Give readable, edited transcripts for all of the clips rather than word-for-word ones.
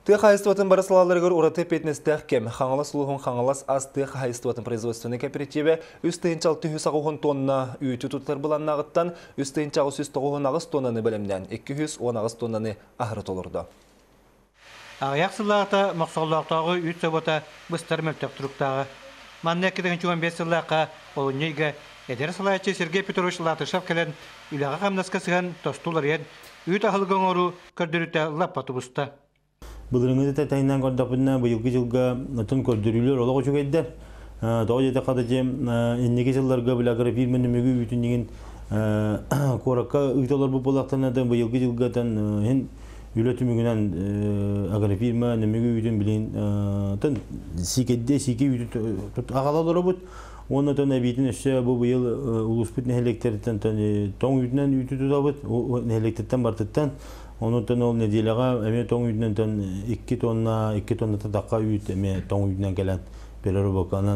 Тыға хайыстыватын барысылаларығыр ұраты петнестәқ кем. Хаңалас ұлығын хаңалас аз тыға хайыстыватын производственный кооперативе үстейінчал 200 тонна үйті тұтылар бұлан нағыттан үстейінчал 109 ағыз тоннаны бөлімден 210 ағыз тоннаны ағыры толырды. Ағаяқ сыллағыта мақсаллақтағы үйт сөбіта бұстар мөлтек тұрықтағы. Манны 2015 сыллаққа олыннейгі әдер сылайчы Сергей Петрович Латышев кәлін үліға қамнасқа сыған тостулар ен үйт ағылған ору көрдіріті лаппаты бұста. Бұлырыңызы тәтәйінен көрдіқпінна бұйылғы жылға тұн көрдірілер олығы жүк әйдер. Тоғы жеті қадыжы еннеге жылларға бұл агрофирменің мүгі үйтінеген қораққа ұйталар бұл болақтанады бұйылғы жылға үлеті мүгінен агрофирма мүгі үйтін білейін сикедде сике үйті ағалалары бұд. Оны тон әбейтін үші бұл бұйыл ұлыспыт нәхелектерден тоң үйтінен үйті тұтабыд, нәхелектерден бартыттан. Онуттан ол неделяға әме тоң үйдінен 2 тонна таққа үйт әме тоң үйдінен кәлін берері бақанан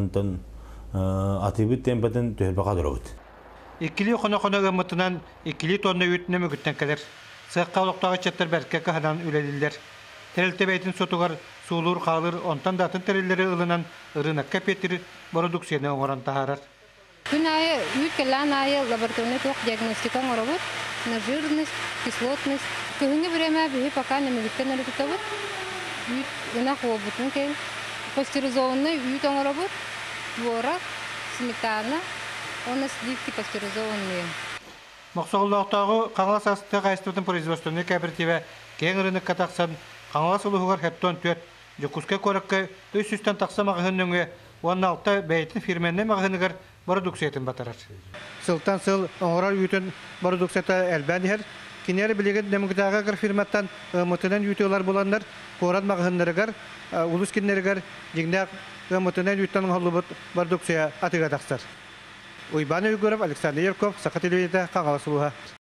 атыбыт темпатын төхелбаға дұрабыд. 2 қона ғымытынан 2 тонна үйтіне мүгіттен кәлер. Сыққа олықтағы чаттар бәрке қағынан үлелілер. Тәрілті бәйтін сотуғар суылыр қалыр, онтан датын тәрелері ұлынан ұрынаққа петір продукцияны оңыран тағарар. Күн айы, үйт кәлін айы лабораторный тоқ диагностика оңырабыд, на жирность, кислотность. Күнге время бе пока не мегиттен әлі тұтабыд. Үйт ұнақ обытын кен. Пастеризованный үйт оңырабыд, творог, сметана, оны сливки пастеризованные. Мақсағылдақтағы қаңлас асты қайыстырдың производственный кооперативе кен ұрынық қатақсан қаңлас ұлығығар хәттон төт жүкіске көрікке 300-тен тақса мағығыныңы 16 бәйтін фирменне мағығынығар продукциятын батарар. Сылтан сыл оңырар үйтін продукцията әлбәнігер. Кинер билеген демография фирматтан мотонен ютулар буланнар, корат магыннарыгар, улус киннергар, жигнак мотонен юттан халыбыт продукция атыга тақсар. Уйбаны Югоров, Александр Ярков, Сақа телевизия, Қаңғала Сұлуға.